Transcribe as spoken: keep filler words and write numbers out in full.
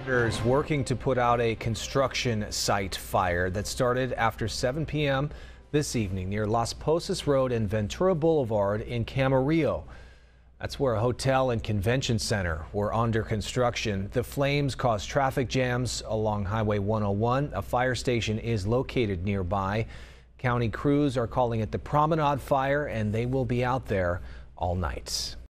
There's working to put out a construction site fire that started after seven p m this evening near Las Posas Road and Ventura Boulevard in Camarillo. That's where a hotel and convention center were under construction. The flames caused traffic jams along Highway one oh one. A fire station is located nearby. County crews are calling it the Promenade Fire, and they will be out there all night.